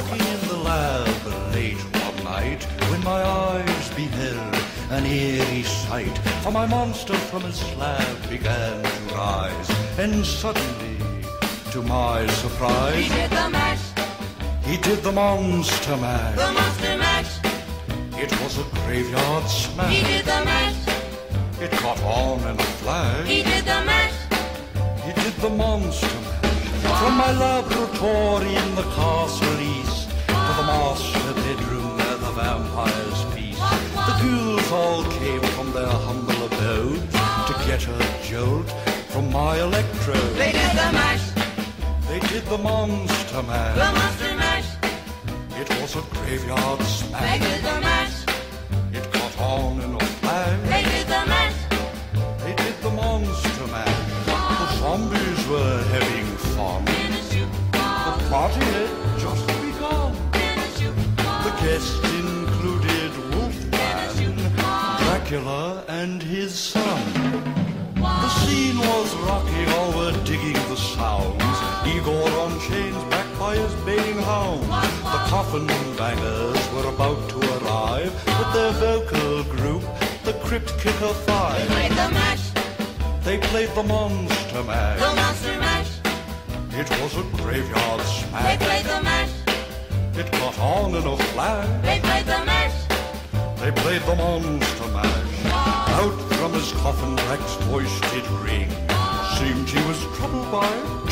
working in the lab late one night when my eyes beheld an eerie sight. For my monster from his slab began to rise, and suddenly, to my surprise, he did the mash. He did the monster mash. The monster mash. It was a graveyard smash. He did the mash. It caught on in a flash. He did the mash. He did the monster mash. From my laboratory in the castle east to the master bedroom where the vampires feast, the ghouls all came from their humble abode to get a jolt from my electrode. They did the mash. They did the monster mash. The monster mash. It was a graveyard They smash. did the mash. It caught on in a flash. They did the mash. They did the monster mash. The zombies were having fun. In a shoe ball. The party had just begun. In a shoe ball. The guests included Wolfman, Dracula, and his son. The scene was rocking, all were digging the sounds. Igor on chains, backed by his baying hounds. The coffin bangers were about to arrive with their vocal group, the Crypt Kicker They Five. played the mash. They played the monster The mash. monster mash. It was a graveyard They smash. played the mash. It caught on in a flash. They played the mash. They played the monster mash. Out from his coffin, Drac's voice did ring. Seemed he was troubled by